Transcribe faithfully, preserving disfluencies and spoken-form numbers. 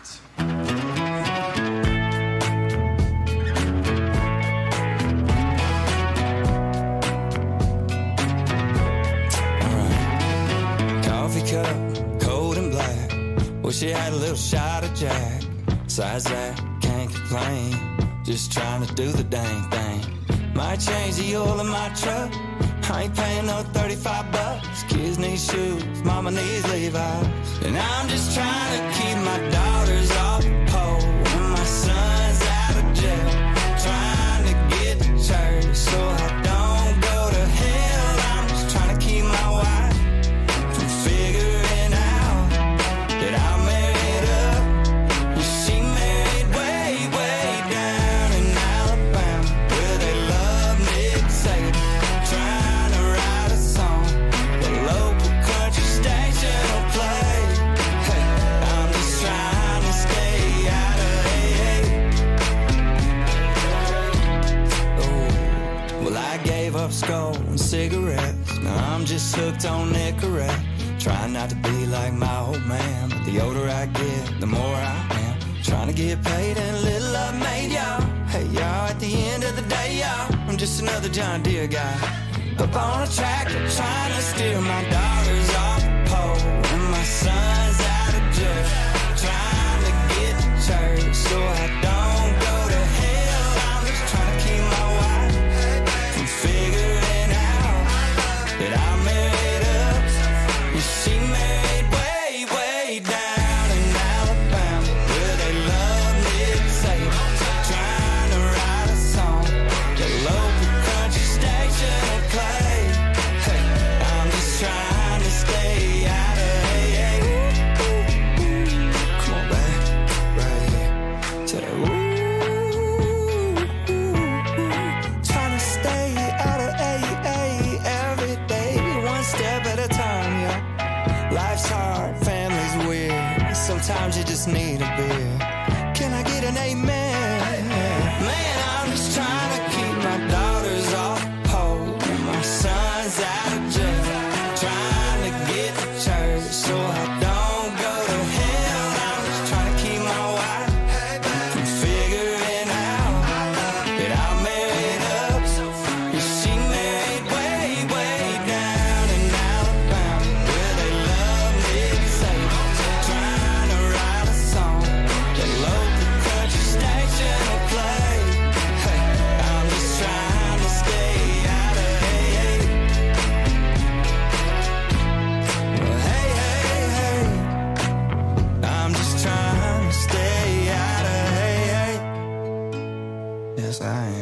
Nicorette. Alright. Coffee cup, cold and black. Wish you had a little shot of Jack. Besides that, can't complain. Just trying to do the dang thing. Might change the oil in my truck. I ain't paying no thirty-five bucks. Kids need shoes, mama needs Levi's. And I'm just trying to keep my daughters off the pole and my son's out of jail. Trying to get to church so I don't go to hell. I'm just trying to keep my wife from figuring out that I married up. And she married way, way down in Alabama, where they love Nick Saban. Trying to write a song the local country station will play. Hey, I'm just trying to stay out of A A. Oh, well, I gave up Skoal and cigarettes. Now I'm just hooked on Nicorette. Trying not to be like my old man, but the older I get, the more I am. Trying to get paid and a little love made, y'all. Hey, y'all, at the end of the day, y'all, I'm just another John Deere guy. Up on a tractor, trying to steer my daughters off the pole and my son's out of jail. Trying to get to church so I don't go to hell. I'm just trying to keep my wife from figuring out that I married up. And she married way, way down in Alabama, where they love Nick Saban. Trying to write a song the local country station will play. Hey, I'm just trying to stay out of A A. Come on, back, right here. Say, ooh, trying to stay out of A A every day, one step at a time, yeah. Life's hard, family's weird. Sometimes you just need a beer. Can I get an amen? Man, I'm just trying to keep my daughters off the pole and my son's out of jail. Trying to get to church so I don't go to hell. I'm just trying to keep my wife from figuring out that I married up. And she married way, way down in Alabama, where they love Nick Saban. Trying to write a song the local country station will play. Hey, I'm just trying to stay out of A A. Well, hey, hey, hey, I'm just trying to stay out of A A. Yes, I am.